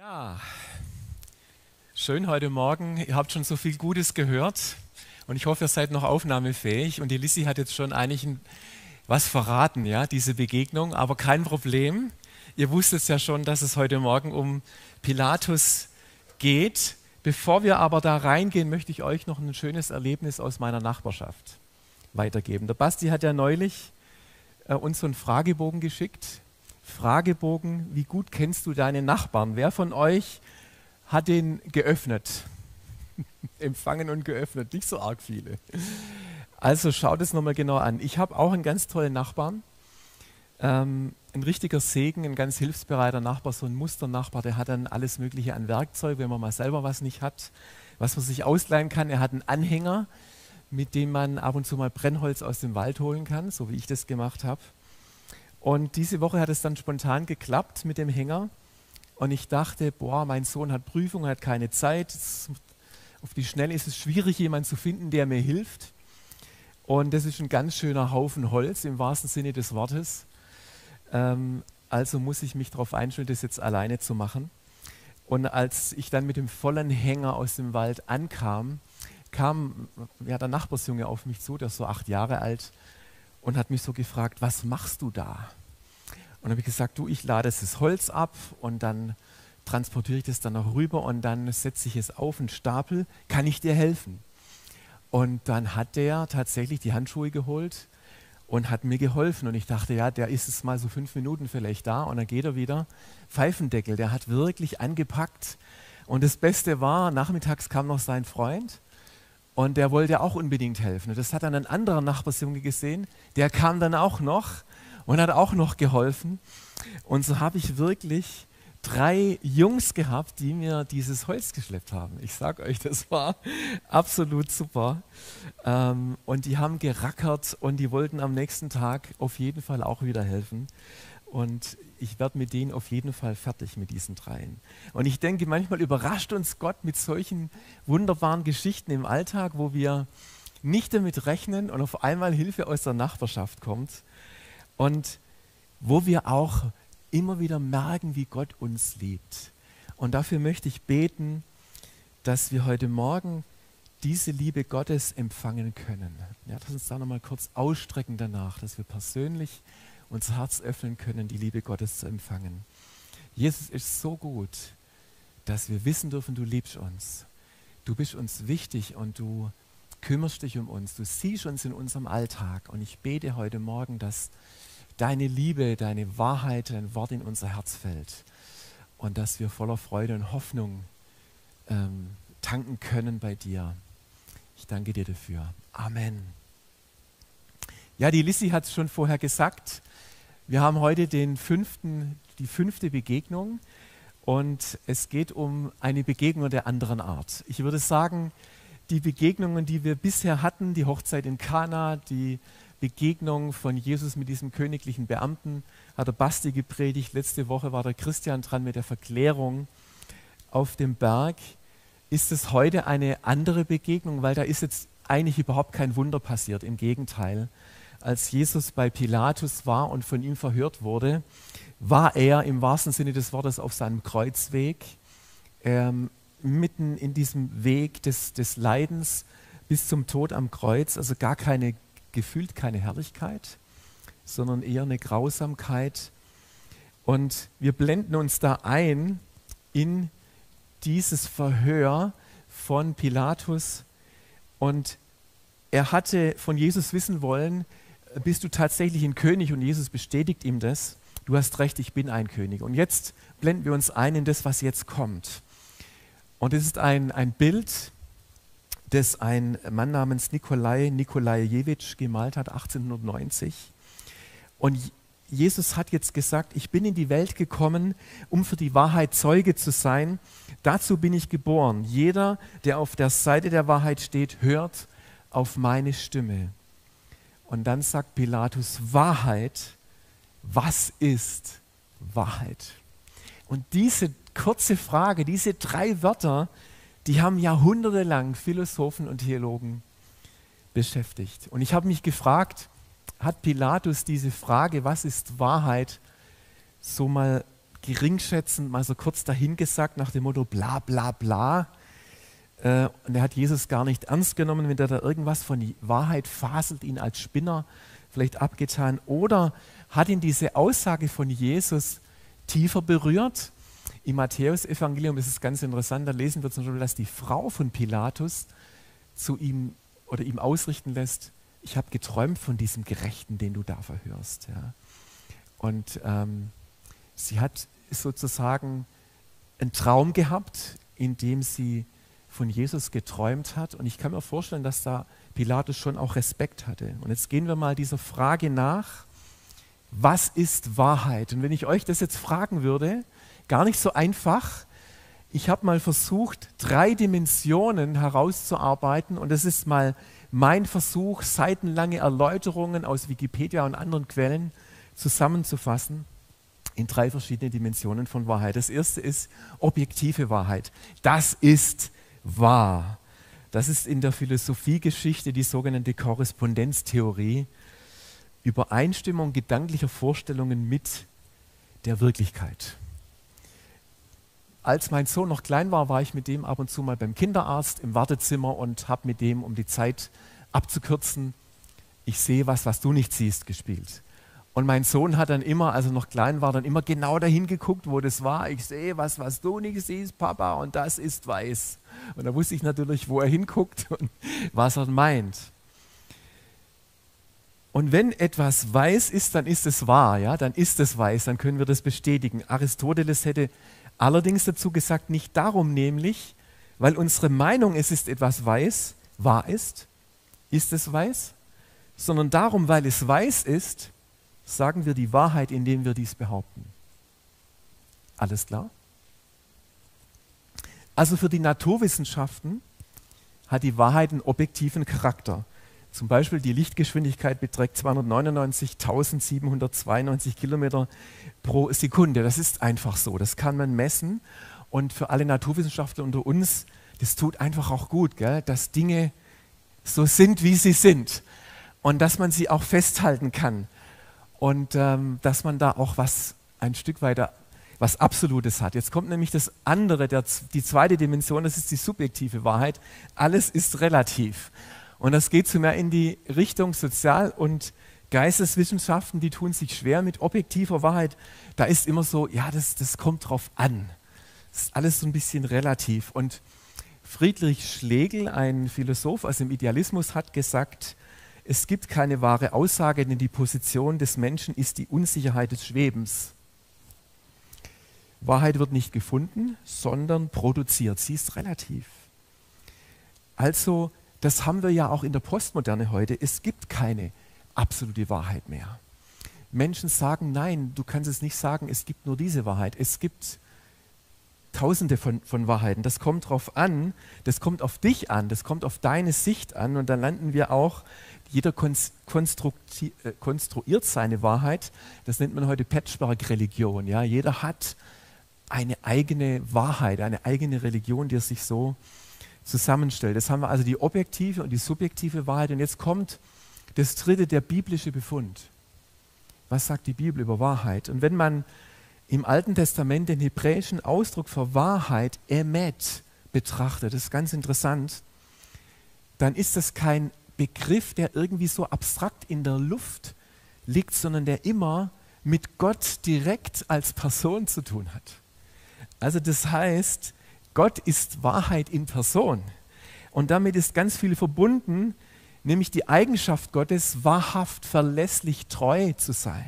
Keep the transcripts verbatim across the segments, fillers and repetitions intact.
Ja, schön heute Morgen. Ihr habt schon so viel Gutes gehört und ich hoffe, ihr seid noch aufnahmefähig. Und die Lissi hat jetzt schon eigentlich ein, was verraten, ja, diese Begegnung, aber kein Problem. Ihr wusstet ja schon, dass es heute Morgen um Pilatus geht. Bevor wir aber da reingehen, möchte ich euch noch ein schönes Erlebnis aus meiner Nachbarschaft weitergeben. Der Basti hat ja neulich äh, uns so einen Fragebogen geschickt. Fragebogen, wie gut kennst du deine Nachbarn? Wer von euch hat den geöffnet? Empfangen und geöffnet, nicht so arg viele. Also schaut es nochmal genau an. Ich habe auch einen ganz tollen Nachbarn, ähm, ein richtiger Segen, ein ganz hilfsbereiter Nachbar, so ein Musternachbar, der hat dann alles Mögliche an Werkzeug, wenn man mal selber was nicht hat, was man sich ausleihen kann. Er hat einen Anhänger, mit dem man ab und zu mal Brennholz aus dem Wald holen kann, so wie ich das gemacht habe. Und diese Woche hat es dann spontan geklappt mit dem Hänger. Und ich dachte, boah, mein Sohn hat Prüfung, hat keine Zeit. Auf die Schnelle ist es schwierig, jemanden zu finden, der mir hilft. Und das ist ein ganz schöner Haufen Holz im wahrsten Sinne des Wortes. Ähm, also muss ich mich darauf einstellen, das jetzt alleine zu machen. Und als ich dann mit dem vollen Hänger aus dem Wald ankam, kam ja, der Nachbarsjunge auf mich zu, der ist so acht Jahre alt, und hat mich so gefragt, was machst du da? Und habe ich gesagt, du, ich lade das Holz ab und dann transportiere ich das dann noch rüber und dann setze ich es auf einen Stapel. Kann ich dir helfen? Und dann hat der tatsächlich die Handschuhe geholt und hat mir geholfen. Und ich dachte, ja, der ist es mal so fünf Minuten vielleicht da und dann geht er wieder. Pfeifendeckel, der hat wirklich angepackt. Und das Beste war, nachmittags kam noch sein Freund. Und der wollte auch unbedingt helfen. Und das hat dann ein anderer Nachbarsjunge gesehen, der kam dann auch noch und hat auch noch geholfen. Und so habe ich wirklich drei Jungs gehabt, die mir dieses Holz geschleppt haben. Ich sage euch, das war absolut super. Ähm, und die haben gerackert und die wollten am nächsten Tag auf jeden Fall auch wieder helfen. Und ich werde mit denen auf jeden Fall fertig mit diesen dreien. Und ich denke, manchmal überrascht uns Gott mit solchen wunderbaren Geschichten im Alltag, wo wir nicht damit rechnen und auf einmal Hilfe aus der Nachbarschaft kommt. Und wo wir auch immer wieder merken, wie Gott uns liebt. Und dafür möchte ich beten, dass wir heute Morgen diese Liebe Gottes empfangen können. Ja, lass uns da nochmal kurz ausstrecken danach, dass wir persönlich unser Herz öffnen können, die Liebe Gottes zu empfangen. Jesus ist so gut, dass wir wissen dürfen, du liebst uns. Du bist uns wichtig und du kümmerst dich um uns. Du siehst uns in unserem Alltag. Und ich bete heute Morgen, dass deine Liebe, deine Wahrheit, dein Wort in unser Herz fällt. Und dass wir voller Freude und Hoffnung ähm, tanken können bei dir. Ich danke dir dafür. Amen. Ja, die Lissi hat es schon vorher gesagt. Wir haben heute den fünften, die fünfte Begegnung und es geht um eine Begegnung der anderen Art. Ich würde sagen, die Begegnungen, die wir bisher hatten, die Hochzeit in Kana, die Begegnung von Jesus mit diesem königlichen Beamten, hat der Basti gepredigt. Letzte Woche war der Christian dran mit der Verklärung auf dem Berg. Ist es heute eine andere Begegnung, weil da ist jetzt eigentlich überhaupt kein Wunder passiert, im Gegenteil. Als Jesus bei Pilatus war und von ihm verhört wurde, war er im wahrsten Sinne des Wortes auf seinem Kreuzweg, ähm, mitten in diesem Weg des, des Leidens bis zum Tod am Kreuz, also gar keine, gefühlt keine Herrlichkeit, sondern eher eine Grausamkeit. Und wir blenden uns da ein in dieses Verhör von Pilatus und er hatte von Jesus wissen wollen, bist du tatsächlich ein König? Und Jesus bestätigt ihm das. Du hast recht, ich bin ein König. Und jetzt blenden wir uns ein in das, was jetzt kommt. Und es ist ein, ein Bild, das ein Mann namens Nikolai Nikolajewitsch gemalt hat, achtzehnhundertneunzig. Und Jesus hat jetzt gesagt, ich bin in die Welt gekommen, um für die Wahrheit Zeuge zu sein. Dazu bin ich geboren. Jeder, der auf der Seite der Wahrheit steht, hört auf meine Stimme. Und dann sagt Pilatus, Wahrheit, was ist Wahrheit? Und diese kurze Frage, diese drei Wörter, die haben jahrhundertelang Philosophen und Theologen beschäftigt. Und ich habe mich gefragt, hat Pilatus diese Frage, was ist Wahrheit, so mal geringschätzend mal so kurz dahingesagt nach dem Motto bla bla bla. Äh, und er hat Jesus gar nicht ernst genommen, wenn er da irgendwas von die Wahrheit faselt, ihn als Spinner vielleicht abgetan. Oder hat ihn diese Aussage von Jesus tiefer berührt? Im Matthäus-Evangelium ist es ganz interessant, da lesen wir zum Beispiel, dass die Frau von Pilatus zu ihm oder ihm ausrichten lässt, ich habe geträumt von diesem Gerechten, den du da verhörst. Ja. Und ähm, sie hat sozusagen einen Traum gehabt, in dem sie von Jesus geträumt hat. Und ich kann mir vorstellen, dass da Pilatus schon auch Respekt hatte. Und jetzt gehen wir mal dieser Frage nach, was ist Wahrheit? Und wenn ich euch das jetzt fragen würde, gar nicht so einfach. Ich habe mal versucht, drei Dimensionen herauszuarbeiten und das ist mal mein Versuch, seitenlange Erläuterungen aus Wikipedia und anderen Quellen zusammenzufassen in drei verschiedene Dimensionen von Wahrheit. Das erste ist objektive Wahrheit. Das ist wahr. Das ist in der Philosophiegeschichte die sogenannte Korrespondenztheorie. Übereinstimmung gedanklicher Vorstellungen mit der Wirklichkeit. Als mein Sohn noch klein war, war ich mit dem ab und zu mal beim Kinderarzt im Wartezimmer und habe mit dem, um die Zeit abzukürzen, ich sehe was, was du nicht siehst, gespielt. Und mein Sohn hat dann immer, als er noch klein war, dann immer genau dahin geguckt, wo das war. Ich sehe was, was du nicht siehst, Papa, und das ist weiß. Und da wusste ich natürlich, wo er hinguckt und was er meint. Und wenn etwas weiß ist, dann ist es wahr, ja? Dann ist es weiß, dann können wir das bestätigen. Aristoteles hätte allerdings dazu gesagt, nicht darum nämlich, weil unsere Meinung, es ist etwas weiß, wahr ist, ist es weiß, sondern darum, weil es weiß ist, sagen wir die Wahrheit, indem wir dies behaupten. Alles klar? Also für die Naturwissenschaften hat die Wahrheit einen objektiven Charakter. Zum Beispiel die Lichtgeschwindigkeit beträgt zweihundertneunundneunzigtausendsiebenhundertzweiundneunzig Kilometer pro Sekunde. Das ist einfach so, das kann man messen. Und für alle Naturwissenschaftler unter uns, das tut einfach auch gut, gell? Dass Dinge so sind, wie sie sind. Und dass man sie auch festhalten kann. Und ähm, dass man da auch was ein Stück weiter, was Absolutes hat. Jetzt kommt nämlich das andere, der, die zweite Dimension, das ist die subjektive Wahrheit. Alles ist relativ. Und das geht so mehr in die Richtung Sozial- und Geisteswissenschaften, die tun sich schwer mit objektiver Wahrheit. Da ist immer so, ja, das, das kommt drauf an. Das ist alles so ein bisschen relativ. Und Friedrich Schlegel, ein Philosoph aus dem Idealismus, hat gesagt, es gibt keine wahre Aussage, denn die Position des Menschen ist die Unsicherheit des Schwebens. Wahrheit wird nicht gefunden, sondern produziert. Sie ist relativ. Also, das haben wir ja auch in der Postmoderne heute. Es gibt keine absolute Wahrheit mehr. Menschen sagen, nein, du kannst es nicht sagen, es gibt nur diese Wahrheit. Es gibt tausende von, von Wahrheiten. Das kommt drauf an, das kommt auf dich an, das kommt auf deine Sicht an und dann landen wir auch, jeder konstru- äh, konstruiert seine Wahrheit. Das nennt man heute Patchwork-Religion. Ja? Jeder hat eine eigene Wahrheit, eine eigene Religion, die er sich so zusammenstellt. Das haben wir also die objektive und die subjektive Wahrheit. Und jetzt kommt das dritte, der biblische Befund. Was sagt die Bibel über Wahrheit? Und wenn man im Alten Testament den hebräischen Ausdruck für Wahrheit, Emet, betrachtet, das ist ganz interessant, dann ist das kein Begriff, der irgendwie so abstrakt in der Luft liegt, sondern der immer mit Gott direkt als Person zu tun hat. Also das heißt, Gott ist Wahrheit in Person. Und damit ist ganz viel verbunden, nämlich die Eigenschaft Gottes, wahrhaft, verlässlich, treu zu sein.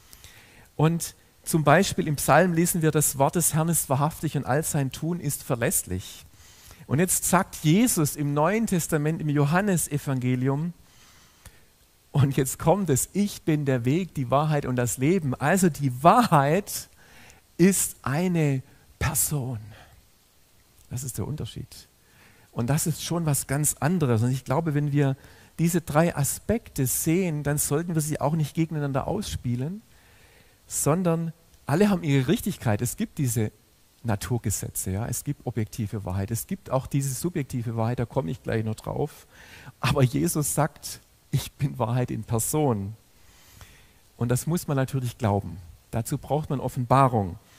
Und zum Beispiel im Psalm lesen wir, das Wort des Herrn ist wahrhaftig und all sein Tun ist verlässlich. Und jetzt sagt Jesus im Neuen Testament, im Johannesevangelium, und jetzt kommt es, ich bin der Weg, die Wahrheit und das Leben. Also die Wahrheit ist eine Person. Das ist der Unterschied. Und das ist schon was ganz anderes. Und ich glaube, wenn wir diese drei Aspekte sehen, dann sollten wir sie auch nicht gegeneinander ausspielen, sondern alle haben ihre Richtigkeit. Es gibt diese Naturgesetze, ja? Es gibt objektive Wahrheit, es gibt auch diese subjektive Wahrheit, da komme ich gleich noch drauf. Aber Jesus sagt, ich bin Wahrheit in Person. Und das muss man natürlich glauben. Dazu braucht man Offenbarung.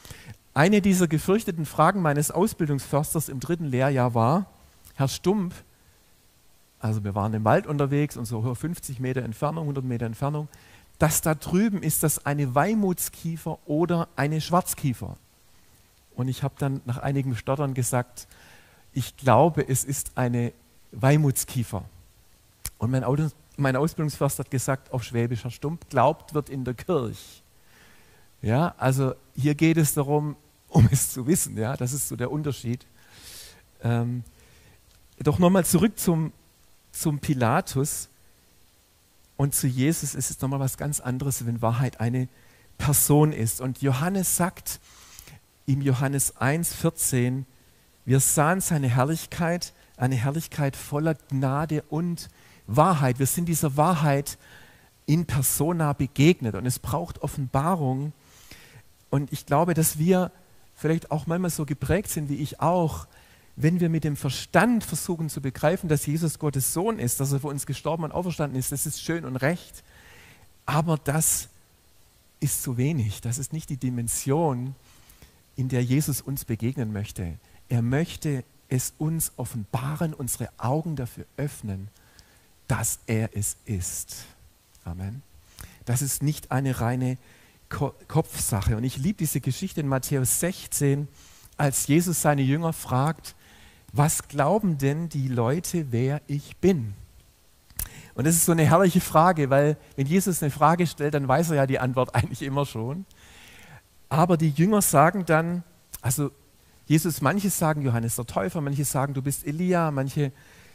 Eine dieser gefürchteten Fragen meines Ausbildungsförsters im dritten Lehrjahr war: Herr Stump, also wir waren im Wald unterwegs und so fünfzig Meter Entfernung, hundert Meter Entfernung, das da drüben, ist das eine Weimutskiefer oder eine Schwarzkiefer? Und ich habe dann nach einigem Stottern gesagt, ich glaube, es ist eine Weimutskiefer. Und mein, Auto, mein Ausbildungsförster hat gesagt, auf Schwäbisch: Herr Stump, glaubt wird in der Kirche. Ja, also hier geht es darum, um es zu wissen. Ja, das ist so der Unterschied. Ähm, doch nochmal zurück zum, zum Pilatus und zu Jesus. Es ist nochmal was ganz anderes, wenn Wahrheit eine Person ist. Und Johannes sagt im Johannes eins vierzehn, wir sahen seine Herrlichkeit, eine Herrlichkeit voller Gnade und Wahrheit. Wir sind dieser Wahrheit in persona begegnet und es braucht Offenbarung. Und ich glaube, dass wir vielleicht auch manchmal so geprägt sind, wie ich auch, wenn wir mit dem Verstand versuchen zu begreifen, dass Jesus Gottes Sohn ist, dass er für uns gestorben und auferstanden ist, das ist schön und recht. Aber das ist zu wenig. Das ist nicht die Dimension, in der Jesus uns begegnen möchte. Er möchte es uns offenbaren, unsere Augen dafür öffnen, dass er es ist. Amen. Das ist nicht eine reine Ko- Kopfsache. Und ich liebe diese Geschichte in Matthäus sechzehn, als Jesus seine Jünger fragt, was glauben denn die Leute, wer ich bin? Und das ist so eine herrliche Frage, weil wenn Jesus eine Frage stellt, dann weiß er ja die Antwort eigentlich immer schon. Aber die Jünger sagen dann, also Jesus, manche sagen Johannes der Täufer, manche sagen, du bist Elia, manche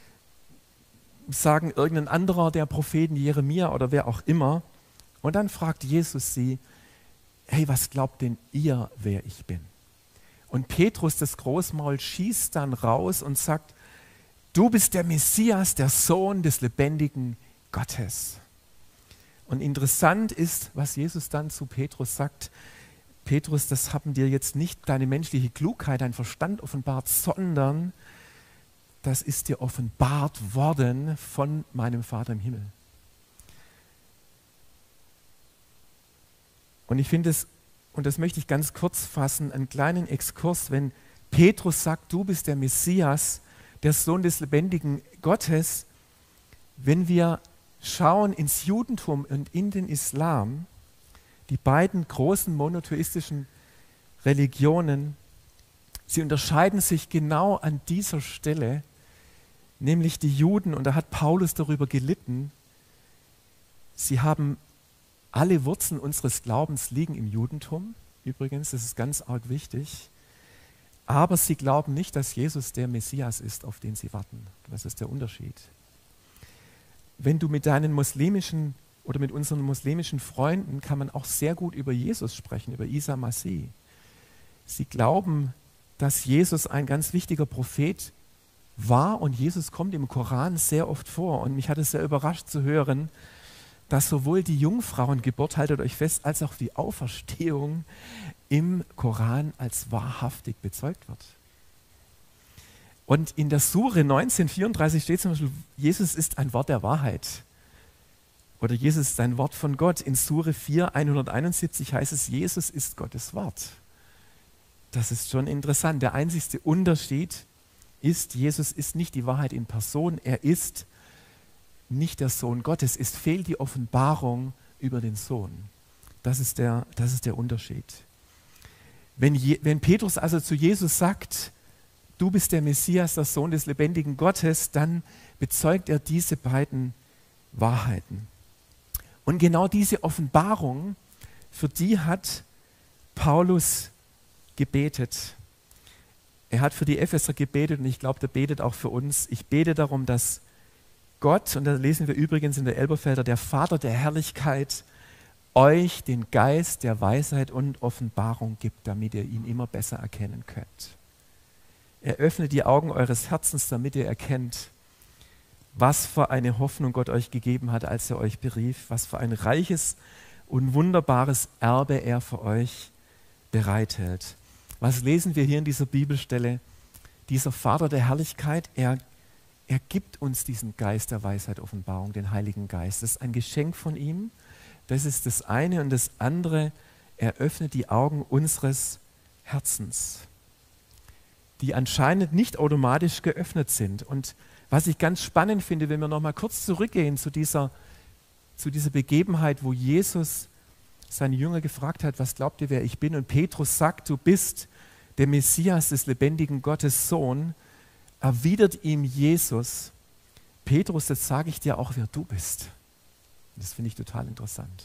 sagen irgendein anderer der Propheten, Jeremia oder wer auch immer. Und dann fragt Jesus sie, hey, was glaubt denn ihr, wer ich bin? Und Petrus, das Großmaul, schießt dann raus und sagt, du bist der Messias, der Sohn des lebendigen Gottes. Und interessant ist, was Jesus dann zu Petrus sagt, Petrus, das haben dir jetzt nicht deine menschliche Klugheit, dein Verstand offenbart, sondern das ist dir offenbart worden von meinem Vater im Himmel. Und ich finde es, und das möchte ich ganz kurz fassen, einen kleinen Exkurs, wenn Petrus sagt, du bist der Messias, der Sohn des lebendigen Gottes, wenn wir schauen ins Judentum und in den Islam, die beiden großen monotheistischen Religionen, sie unterscheiden sich genau an dieser Stelle, nämlich die Juden, und da hat Paulus darüber gelitten, sie haben alle Wurzeln unseres Glaubens liegen im Judentum, übrigens, das ist ganz arg wichtig, aber sie glauben nicht, dass Jesus der Messias ist, auf den sie warten. Das ist der Unterschied. Wenn du mit deinen muslimischen oder mit unseren muslimischen Freunden kann man auch sehr gut über Jesus sprechen, über Isa Masih. Sie glauben, dass Jesus ein ganz wichtiger Prophet war und Jesus kommt im Koran sehr oft vor. Und mich hat es sehr überrascht zu hören, dass sowohl die Jungfrauengeburt, haltet euch fest, als auch die Auferstehung im Koran als wahrhaftig bezeugt wird. Und in der Sure neunzehn vierunddreißig steht zum Beispiel, Jesus ist ein Wort der Wahrheit. Oder Jesus ist ein Wort von Gott. In Sure vier hunderteinundsiebzig heißt es, Jesus ist Gottes Wort. Das ist schon interessant. Der einzigste Unterschied ist, Jesus ist nicht die Wahrheit in Person, er ist nicht der Sohn Gottes. Es fehlt die Offenbarung über den Sohn. Das ist der, das ist der Unterschied. Wenn, Je, wenn Petrus also zu Jesus sagt, du bist der Messias, der Sohn des lebendigen Gottes, dann bezeugt er diese beiden Wahrheiten. Und genau diese Offenbarung, für die hat Paulus gebetet. Er hat für die Epheser gebetet und ich glaube, der betet auch für uns. Ich bete darum, dass Gott, und da lesen wir übrigens in der Elberfelder, der Vater der Herrlichkeit, euch den Geist der Weisheit und Offenbarung gibt, damit ihr ihn immer besser erkennen könnt. Er öffnet die Augen eures Herzens, damit ihr erkennt, was für eine Hoffnung Gott euch gegeben hat, als er euch berief, was für ein reiches und wunderbares Erbe er für euch bereithält. Was lesen wir hier in dieser Bibelstelle? Dieser Vater der Herrlichkeit, er, er gibt uns diesen Geist der Weisheit, Offenbarung, den Heiligen Geist. Das ist ein Geschenk von ihm. Das ist das eine. Und das andere, er öffnet die Augen unseres Herzens, die anscheinend nicht automatisch geöffnet sind. Und was ich ganz spannend finde, wenn wir noch mal kurz zurückgehen zu dieser, zu dieser Begebenheit, wo Jesus seine Jünger gefragt hat, was glaubt ihr, wer ich bin? Und Petrus sagt, du bist der Messias des lebendigen Gottes Sohn, erwidert ihm Jesus, Petrus, jetzt sage ich dir auch, wer du bist. Das finde ich total interessant.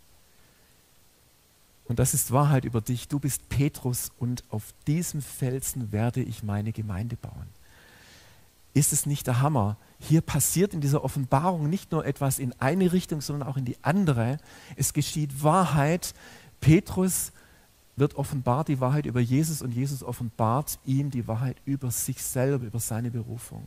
Und das ist Wahrheit über dich. Du bist Petrus und auf diesem Felsen werde ich meine Gemeinde bauen. Ist es nicht der Hammer? Hier passiert in dieser Offenbarung nicht nur etwas in eine Richtung, sondern auch in die andere. Es geschieht Wahrheit. Petrus wird offenbart, die Wahrheit über Jesus, und Jesus offenbart ihm die Wahrheit über sich selber, über seine Berufung.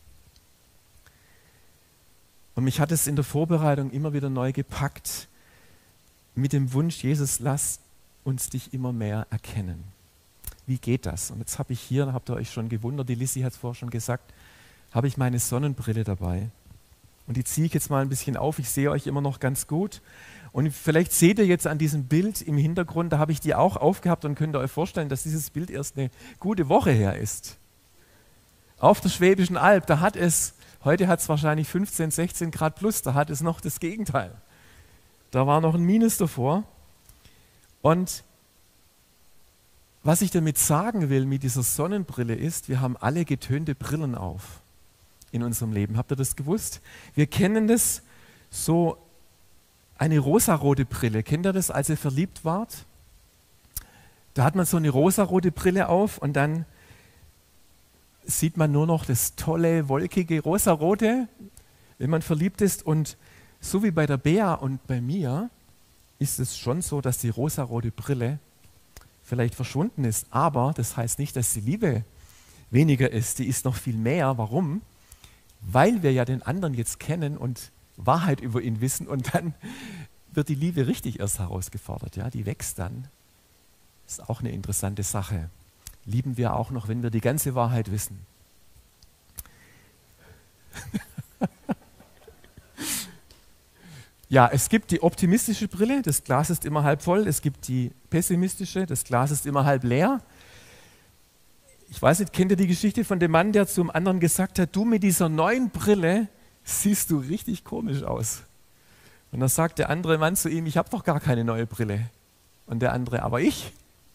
Und mich hat es in der Vorbereitung immer wieder neu gepackt, mit dem Wunsch, Jesus, lass uns dich immer mehr erkennen. Wie geht das? Und jetzt habe ich hier, habt ihr euch schon gewundert, die Lissi hat es vorher schon gesagt, habe ich meine Sonnenbrille dabei. Und die ziehe ich jetzt mal ein bisschen auf. Ich sehe euch immer noch ganz gut. Und vielleicht seht ihr jetzt an diesem Bild im Hintergrund, da habe ich die auch aufgehabt, und könnt ihr euch vorstellen, dass dieses Bild erst eine gute Woche her ist. Auf der Schwäbischen Alb, da hat es, heute hat es wahrscheinlich fünfzehn, sechzehn Grad plus, da hat es noch das Gegenteil. Da war noch ein Minus davor. Und was ich damit sagen will mit dieser Sonnenbrille ist, wir haben alle getönte Brillen auf in unserem Leben. Habt ihr das gewusst? Wir kennen das, so eine rosarote Brille. Kennt ihr das, als ihr verliebt wart? Da hat man so eine rosarote Brille auf und dann sieht man nur noch das tolle, wolkige Rosarote, wenn man verliebt ist. Und so wie bei der Bea und bei mir ist es schon so, dass die rosarote Brille vielleicht verschwunden ist. Aber das heißt nicht, dass die Liebe weniger ist. Die ist noch viel mehr. Warum? Weil wir ja den anderen jetzt kennen und Wahrheit über ihn wissen, und dann wird die Liebe richtig erst herausgefordert. Ja? Die wächst dann. Ist auch eine interessante Sache. Lieben wir auch noch, wenn wir die ganze Wahrheit wissen. Ja, es gibt die optimistische Brille, das Glas ist immer halb voll. Es gibt die pessimistische, das Glas ist immer halb leer. Ich weiß nicht, kennt ihr die Geschichte von dem Mann, der zum anderen gesagt hat, du, mit dieser neuen Brille siehst du richtig komisch aus. Und dann sagt der andere Mann zu ihm, ich habe doch gar keine neue Brille. Und der andere, aber ich?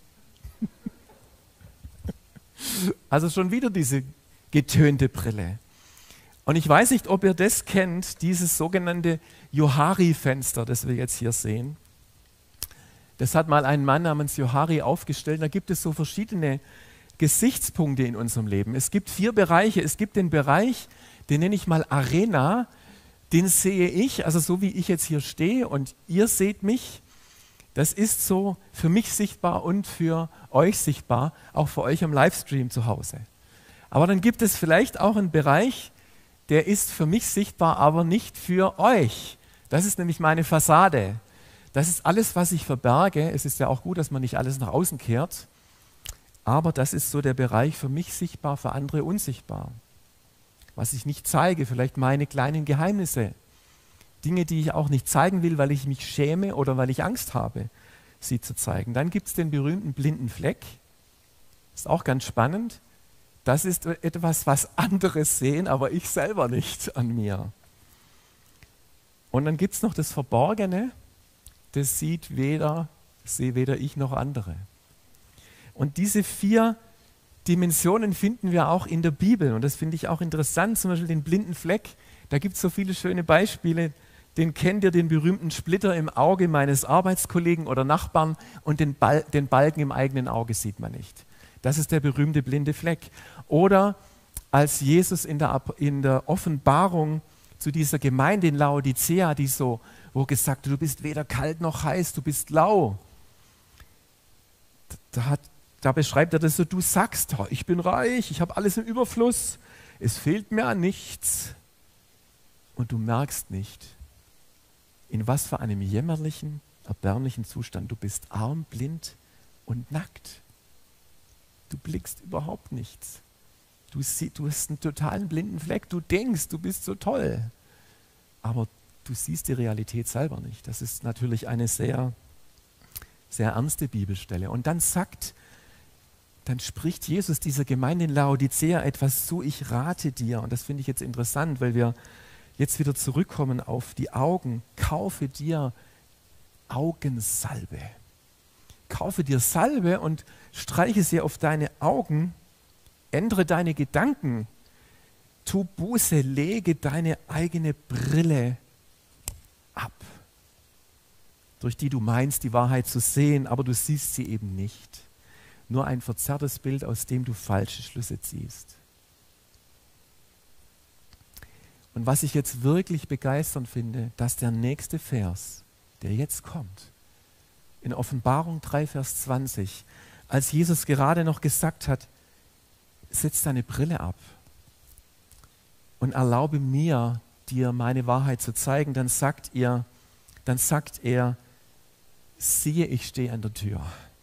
Also schon wieder diese getönte Brille. Und ich weiß nicht, ob ihr das kennt, dieses sogenannte Johari-Fenster, das wir jetzt hier sehen. Das hat mal ein Mann namens Johari aufgestellt. Da gibt es so verschiedene Gesichtspunkte in unserem Leben. Es gibt vier Bereiche. Es gibt den Bereich, den nenne ich mal Arena. Den sehe ich, also so wie ich jetzt hier stehe und ihr seht mich. Das ist so für mich sichtbar und für euch sichtbar, auch für euch am Livestream zu Hause. Aber dann gibt es vielleicht auch einen Bereich, der ist für mich sichtbar, aber nicht für euch. Das ist nämlich meine Fassade. Das ist alles, was ich verberge. Es ist ja auch gut, dass man nicht alles nach außen kehrt. Aber das ist so der Bereich für mich sichtbar, für andere unsichtbar. Was ich nicht zeige, vielleicht meine kleinen Geheimnisse. Dinge, die ich auch nicht zeigen will, weil ich mich schäme oder weil ich Angst habe, sie zu zeigen. Dann gibt es den berühmten blinden Fleck. Ist auch ganz spannend. Das ist etwas, was andere sehen, aber ich selber nicht an mir. Und dann gibt es noch das Verborgene, das sieht weder, sehe weder ich noch andere. Und diese vier Dimensionen finden wir auch in der Bibel. Und das finde ich auch interessant, zum Beispiel den blinden Fleck. Da gibt es so viele schöne Beispiele. Den kennt ihr, den berühmten Splitter im Auge meines Arbeitskollegen oder Nachbarn, und den, Bal den Balken im eigenen Auge sieht man nicht. Das ist der berühmte blinde Fleck. Oder als Jesus in der, in der Offenbarung zu dieser Gemeinde in Laodicea, die so, wo gesagt hat, du bist weder kalt noch heiß, du bist lau. Da, hat, da beschreibt er das so, du sagst, ich bin reich, ich habe alles im Überfluss, es fehlt mir an nichts. Und du merkst nicht, in was für einem jämmerlichen, erbärmlichen Zustand du bist, arm, blind und nackt. Du blickst überhaupt nichts. Du, sie, du hast einen totalen blinden Fleck. Du denkst, du bist so toll. Aber du siehst die Realität selber nicht. Das ist natürlich eine sehr, sehr ernste Bibelstelle. Und dann sagt dann spricht Jesus dieser Gemeinde in Laodicea etwas zu, ich rate dir, und das finde ich jetzt interessant, weil wir jetzt wieder zurückkommen auf die Augen, kaufe dir Augensalbe. Kaufe dir Salbe und streiche sie auf deine Augen, ändere deine Gedanken, tu Buße, lege deine eigene Brille ab, durch die du meinst, die Wahrheit zu sehen, aber du siehst sie eben nicht. Nur ein verzerrtes Bild, aus dem du falsche Schlüsse ziehst. Und was ich jetzt wirklich begeisternd finde, dass der nächste Vers, der jetzt kommt, in Offenbarung drei, Vers zwanzig, als Jesus gerade noch gesagt hat, setz deine Brille ab und erlaube mir, dir meine Wahrheit zu zeigen, dann sagt ihr, dann sagt er, siehe, ich stehe an der Tür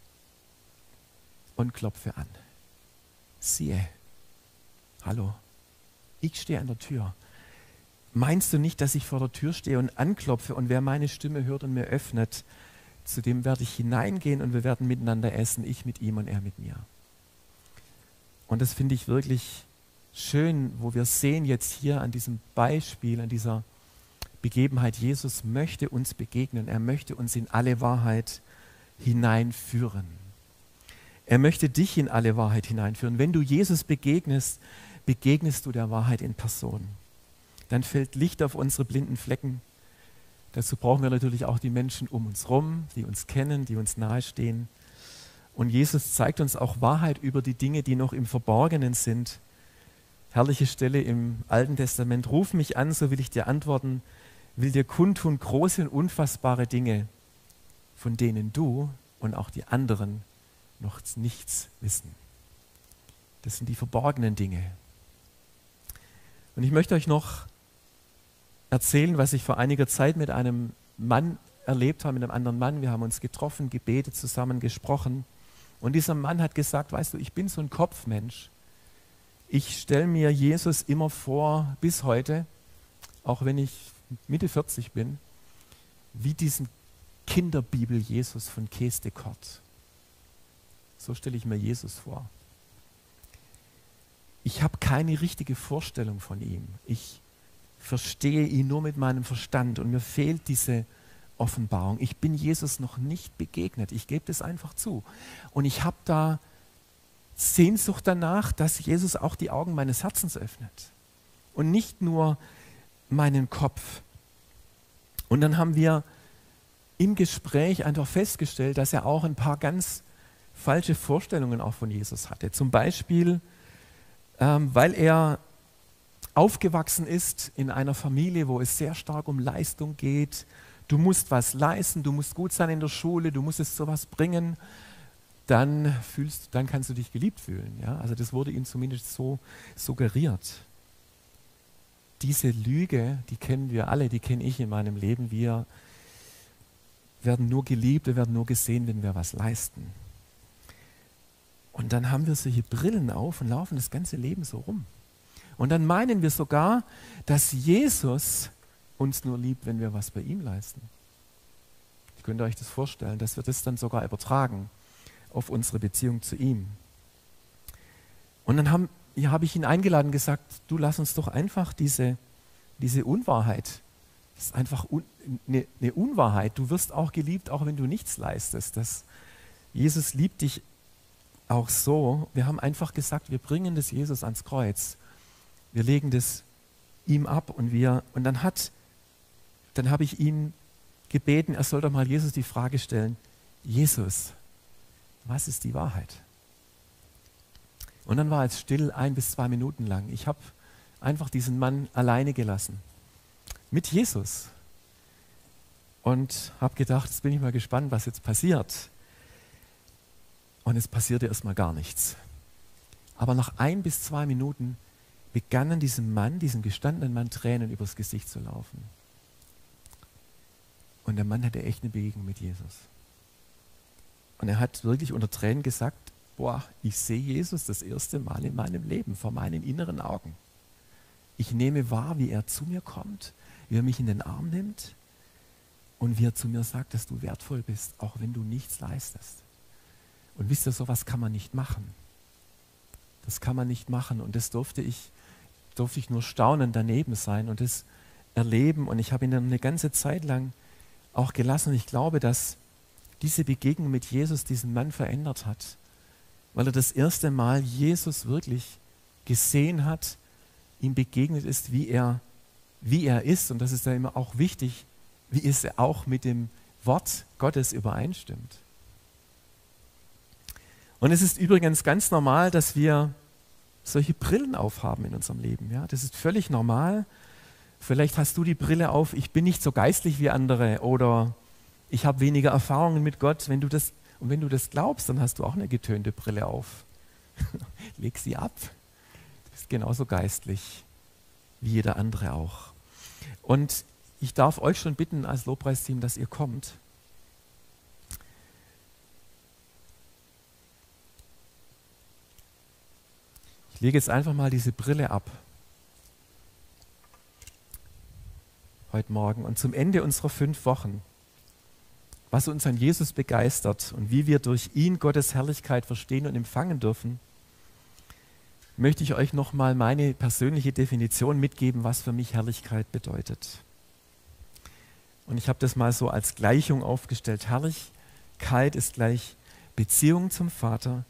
und klopfe an. Siehe, hallo, ich stehe an der Tür. Meinst du nicht, dass ich vor der Tür stehe und anklopfe und wer meine Stimme hört und mir öffnet, zu dem werde ich hineingehen und wir werden miteinander essen, ich mit ihm und er mit mir. Und das finde ich wirklich schön, wo wir sehen jetzt hier an diesem Beispiel, an dieser Begebenheit, Jesus möchte uns begegnen, er möchte uns in alle Wahrheit hineinführen. Er möchte dich in alle Wahrheit hineinführen. Wenn du Jesus begegnest, begegnest du der Wahrheit in Person. Dann fällt Licht auf unsere blinden Flecken. Dazu brauchen wir natürlich auch die Menschen um uns herum, die uns kennen, die uns nahestehen. Und Jesus zeigt uns auch Wahrheit über die Dinge, die noch im Verborgenen sind. Herrliche Stelle im Alten Testament. Ruf mich an, so will ich dir antworten, will dir kundtun große und unfassbare Dinge, von denen du und auch die anderen noch nichts wissen. Das sind die verborgenen Dinge. Und ich möchte euch noch erzählen, was ich vor einiger Zeit mit einem Mann erlebt habe, mit einem anderen Mann. Wir haben uns getroffen, gebetet, zusammen gesprochen. Und dieser Mann hat gesagt, weißt du, ich bin so ein Kopfmensch. Ich stelle mir Jesus immer vor, bis heute, auch wenn ich Mitte vierzig bin, wie diesen Kinderbibel Jesus von Kees de Kort. So stelle ich mir Jesus vor. Ich habe keine richtige Vorstellung von ihm. Ich verstehe ihn nur mit meinem Verstand und mir fehlt diese Offenbarung. Ich bin Jesus noch nicht begegnet. Ich gebe das einfach zu. Und ich habe da Sehnsucht danach, dass Jesus auch die Augen meines Herzens öffnet und nicht nur meinen Kopf. Und dann haben wir im Gespräch einfach festgestellt, dass er auch ein paar ganz falsche Vorstellungen auch von Jesus hatte. Zum Beispiel, ähm, weil er aufgewachsen ist in einer Familie, wo es sehr stark um Leistung geht. Du musst was leisten, du musst gut sein in der Schule, du musst es zu was bringen, dann, fühlst, dann kannst du dich geliebt fühlen. Ja? Also das wurde ihm zumindest so suggeriert. Diese Lüge, die kennen wir alle, die kenne ich in meinem Leben. Wir werden nur geliebt, wir werden nur gesehen, wenn wir was leisten. Und dann haben wir solche Brillen auf und laufen das ganze Leben so rum. Und dann meinen wir sogar, dass Jesus uns nur liebt, wenn wir was bei ihm leisten. Ich könnte euch das vorstellen, dass wir das dann sogar übertragen auf unsere Beziehung zu ihm. Und dann habe ja, hab ich ihn eingeladen und gesagt, du lass uns doch einfach diese, diese Unwahrheit, das ist einfach un, eine, eine Unwahrheit. Du wirst auch geliebt, auch wenn du nichts leistest. Das, Jesus liebt dich auch so. Wir haben einfach gesagt, wir bringen das Jesus ans Kreuz. Wir legen das ihm ab und wir, und dann hat, dann habe ich ihn gebeten, er soll doch mal Jesus die Frage stellen, Jesus, was ist die Wahrheit? Und dann war es still, ein bis zwei Minuten lang. Ich habe einfach diesen Mann alleine gelassen. Mit Jesus. Und habe gedacht, jetzt bin ich mal gespannt, was jetzt passiert. Und es passierte erstmal gar nichts. Aber nach ein bis zwei Minuten begannen diesem Mann, diesem gestandenen Mann, Tränen übers Gesicht zu laufen. Und der Mann hatte echt eine Begegnung mit Jesus. Und er hat wirklich unter Tränen gesagt, boah, ich sehe Jesus das erste Mal in meinem Leben, vor meinen inneren Augen. Ich nehme wahr, wie er zu mir kommt, wie er mich in den Arm nimmt und wie er zu mir sagt, dass du wertvoll bist, auch wenn du nichts leistest. Und wisst ihr, sowas kann man nicht machen. Das kann man nicht machen. Und das durfte ich, durfte ich nur staunend daneben sein und das erleben. Und ich habe ihn dann eine ganze Zeit lang auch gelassen. Und ich glaube, dass diese Begegnung mit Jesus diesen Mann verändert hat, weil er das erste Mal Jesus wirklich gesehen hat, ihm begegnet ist, wie er, wie er ist. Und das ist ja immer auch wichtig, wie es auch mit dem Wort Gottes übereinstimmt. Und es ist übrigens ganz normal, dass wir solche Brillen aufhaben in unserem Leben. Ja? Das ist völlig normal. Vielleicht hast du die Brille auf, ich bin nicht so geistlich wie andere oder ich habe weniger Erfahrungen mit Gott. Wenn du das, und wenn du das glaubst, dann hast du auch eine getönte Brille auf. Leg sie ab. Du bist genauso geistlich wie jeder andere auch. Und ich darf euch schon bitten als Lobpreisteam, dass ihr kommt. Ich lege jetzt einfach mal diese Brille ab. Heute Morgen. Und zum Ende unserer fünf Wochen, was uns an Jesus begeistert und wie wir durch ihn Gottes Herrlichkeit verstehen und empfangen dürfen, möchte ich euch nochmal meine persönliche Definition mitgeben, was für mich Herrlichkeit bedeutet. Und ich habe das mal so als Gleichung aufgestellt. Herrlichkeit ist gleich Beziehung zum Vater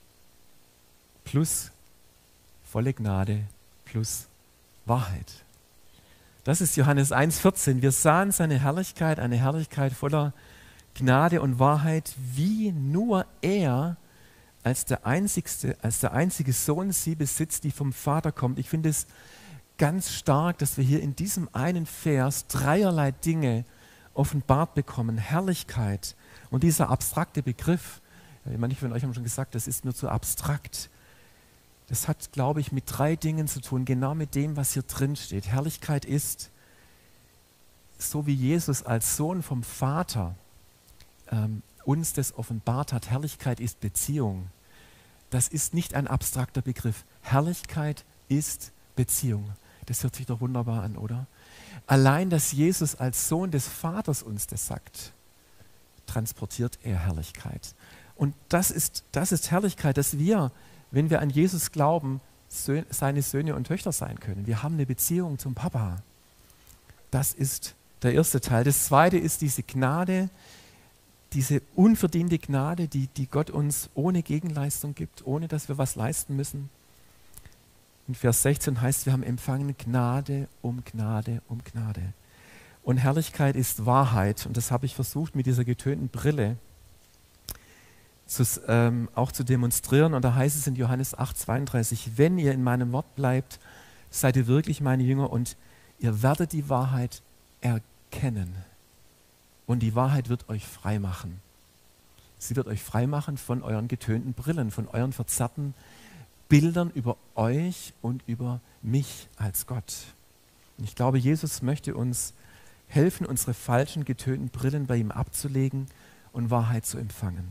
plus volle Gnade plus Wahrheit. Das ist Johannes eins vierzehn. Wir sahen seine Herrlichkeit, eine Herrlichkeit voller Gnade und Wahrheit, wie nur er als der einzigste, als der einzige Sohn sie besitzt, die vom Vater kommt. Ich finde es ganz stark, dass wir hier in diesem einen Vers dreierlei Dinge offenbart bekommen. Herrlichkeit und dieser abstrakte Begriff, manche von euch haben schon gesagt, das ist mir zu abstrakt. Das hat, glaube ich, mit drei Dingen zu tun, genau mit dem, was hier drin steht. Herrlichkeit ist, so wie Jesus als Sohn vom Vater ähm, uns das offenbart hat. Herrlichkeit ist Beziehung. Das ist nicht ein abstrakter Begriff. Herrlichkeit ist Beziehung. Das hört sich doch wunderbar an, oder? Allein, dass Jesus als Sohn des Vaters uns das sagt, transportiert er Herrlichkeit. Und das ist, das ist Herrlichkeit, dass wir, wenn wir an Jesus glauben, Sö- seine Söhne und Töchter sein können. Wir haben eine Beziehung zum Papa. Das ist der erste Teil. Das zweite ist diese Gnade, diese unverdiente Gnade, die, die Gott uns ohne Gegenleistung gibt, ohne dass wir was leisten müssen. In Vers sechzehn heißt, wir haben empfangen Gnade um Gnade um Gnade. Und Herrlichkeit ist Wahrheit. Und das habe ich versucht mit dieser getönten Brille zu, ähm, auch zu demonstrieren. Und da heißt es in Johannes acht zweiunddreißig, wenn ihr in meinem Wort bleibt, seid ihr wirklich meine Jünger und ihr werdet die Wahrheit erkennen. Und die Wahrheit wird euch frei machen. Sie wird euch frei machen von euren getönten Brillen, von euren verzerrten Bildern über euch und über mich als Gott. Und ich glaube, Jesus möchte uns helfen, unsere falschen, getönten Brillen bei ihm abzulegen und Wahrheit zu empfangen.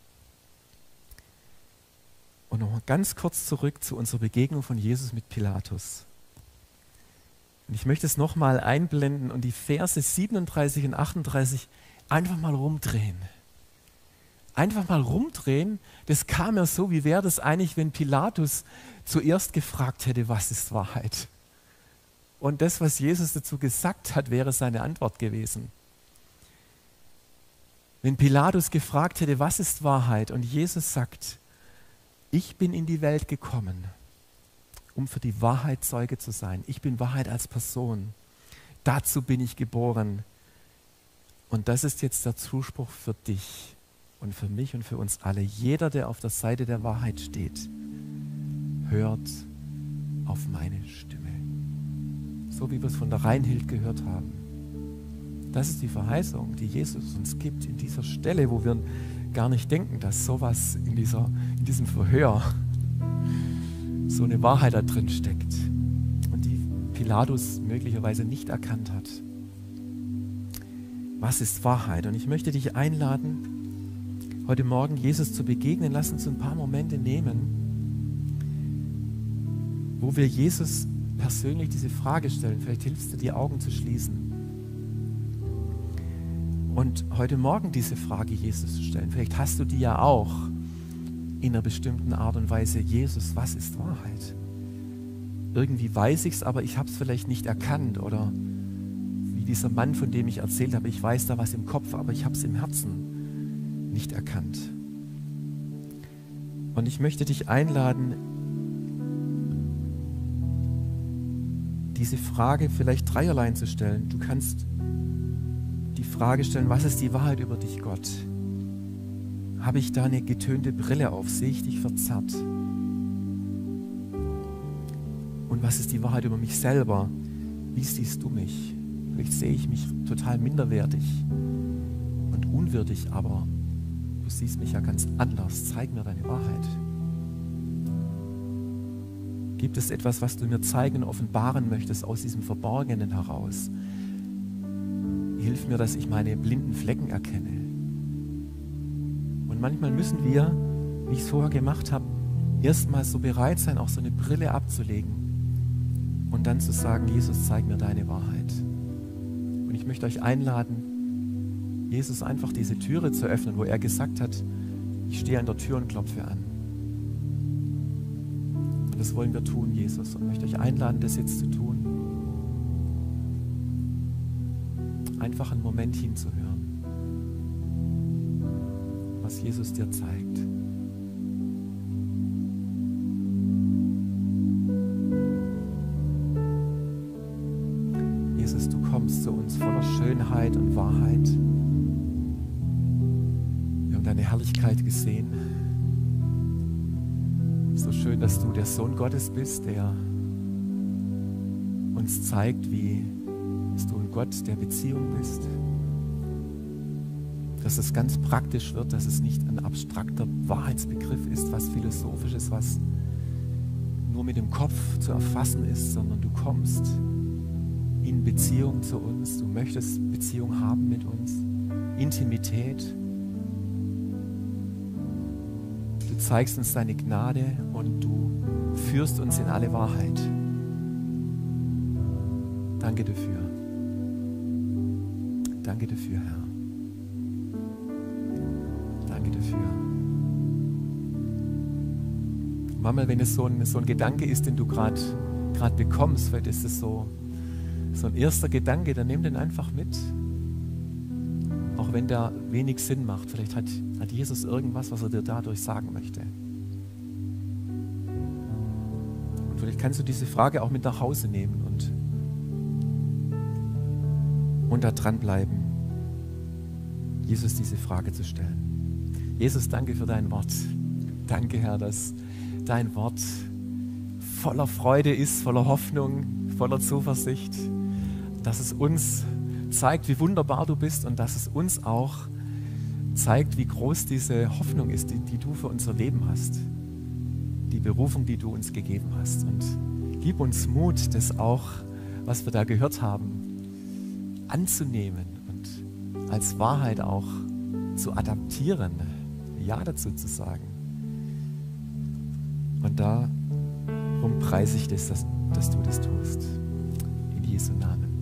Und nochmal ganz kurz zurück zu unserer Begegnung von Jesus mit Pilatus. Und ich möchte es nochmal einblenden und die Verse siebenunddreißig und achtunddreißig einfach mal rumdrehen. Einfach mal rumdrehen, das kam mir so, wie wäre das eigentlich, wenn Pilatus zuerst gefragt hätte, was ist Wahrheit? Und das, was Jesus dazu gesagt hat, wäre seine Antwort gewesen. Wenn Pilatus gefragt hätte, was ist Wahrheit? Und Jesus sagt, ich bin in die Welt gekommen, um für die Wahrheit Zeuge zu sein. Ich bin Wahrheit als Person. Dazu bin ich geboren. Und das ist jetzt der Zuspruch für dich und für mich und für uns alle. Jeder, der auf der Seite der Wahrheit steht, hört auf meine Stimme. So wie wir es von der Reinhild gehört haben. Das ist die Verheißung, die Jesus uns gibt in dieser Stelle, wo wir gar nicht denken, dass sowas in, dieser, in diesem Verhör, so eine Wahrheit da drin steckt und die Pilatus möglicherweise nicht erkannt hat. Was ist Wahrheit? Und ich möchte dich einladen, heute Morgen Jesus zu begegnen. Lass uns ein paar Momente nehmen, wo wir Jesus persönlich diese Frage stellen. Vielleicht hilfst du, die Augen zu schließen. Und heute Morgen diese Frage Jesus zu stellen. Vielleicht hast du die ja auch. in einer bestimmten Art und Weise, Jesus, was ist Wahrheit? Irgendwie weiß ich es, aber ich habe es vielleicht nicht erkannt. Oder wie dieser Mann, von dem ich erzählt habe, ich weiß da was im Kopf, aber ich habe es im Herzen nicht erkannt. Und ich möchte dich einladen, diese Frage vielleicht dreierlei zu stellen. Du kannst die Frage stellen, was ist die Wahrheit über dich, Gott? Habe ich da eine getönte Brille auf? Sehe ich dich verzerrt? Und was ist die Wahrheit über mich selber? Wie siehst du mich? Vielleicht sehe ich mich total minderwertig und unwürdig, aber du siehst mich ja ganz anders. Zeig mir deine Wahrheit. Gibt es etwas, was du mir zeigen und offenbaren möchtest aus diesem Verborgenen heraus? Hilf mir, dass ich meine blinden Flecken erkenne. Und manchmal müssen wir, wie ich es vorher gemacht habe, erstmal so bereit sein, auch so eine Brille abzulegen und dann zu sagen, Jesus, zeig mir deine Wahrheit. Und ich möchte euch einladen, Jesus einfach diese Türe zu öffnen, wo er gesagt hat, ich stehe an der Tür und klopfe an. Und das wollen wir tun, Jesus. Und ich möchte euch einladen, das jetzt zu tun. Einfach einen Moment hinzuhören, was Jesus dir zeigt. Jesus, du kommst zu uns voller Schönheit und Wahrheit. Wir haben deine Herrlichkeit gesehen. So schön, dass du der Sohn Gottes bist, der uns zeigt, wie dass du ein Gott der Beziehung bist. Dass es ganz praktisch wird, dass es nicht ein abstrakter Wahrheitsbegriff ist, was Philosophisches, was nur mit dem Kopf zu erfassen ist, sondern du kommst in Beziehung zu uns. Du möchtest Beziehung haben mit uns, Intimität. Du zeigst uns deine Gnade und du führst uns in alle Wahrheit. Danke dafür. Danke dafür, Herr. Danke dafür. Manchmal, wenn es so ein, so ein Gedanke ist, den du gerade bekommst, vielleicht ist es so, so ein erster Gedanke, dann nimm den einfach mit. Auch wenn der wenig Sinn macht. Vielleicht hat, hat Jesus irgendwas, was er dir dadurch sagen möchte. Und vielleicht kannst du diese Frage auch mit nach Hause nehmen und Und da dranbleiben, Jesus diese Frage zu stellen. Jesus, danke für dein Wort. Danke, Herr, dass dein Wort voller Freude ist, voller Hoffnung, voller Zuversicht, dass es uns zeigt, wie wunderbar du bist und dass es uns auch zeigt, wie groß diese Hoffnung ist, die, die du für unser Leben hast, die Berufung, die du uns gegeben hast. Und gib uns Mut, das auch, was wir da gehört haben, anzunehmen und als Wahrheit auch zu adaptieren, Ja dazu zu sagen. Und darum preise ich das, dass, dass du das tust. In Jesu Namen.